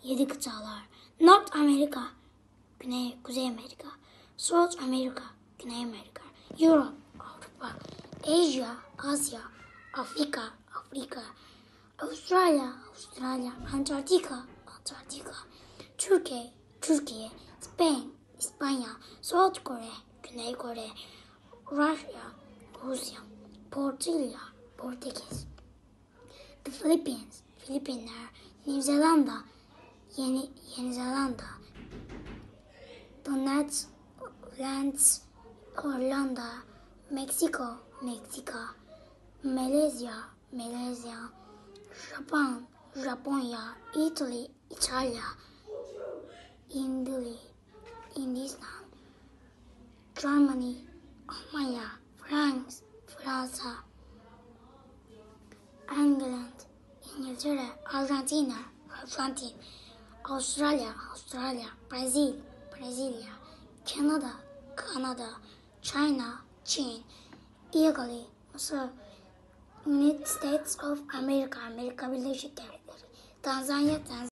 7 kıtalar. North America, Kuzey Amerika. South America, Güney Amerika. Europe, Avrupa. Asia, Asya. Afrika, Avustralya, Antarktika. Türkiye. Spain, İspanya. South Kore, Güney Kore. Rusya. Portekiz. The Philippines, Filipinler. New Zealand, Yeni Zelanda. The Netherlands, Hollanda. Meksika. Malezya. Japonya. Italy, İtalya. Hindistan. Germany, Almanya. Fransa. England, İngiltere. Arjantin. Avustralya. Brezilya. Kanada. China, Çin. Italy, Mısır. United States of America, Amerika Birleşik Devletleri. Tanzanya.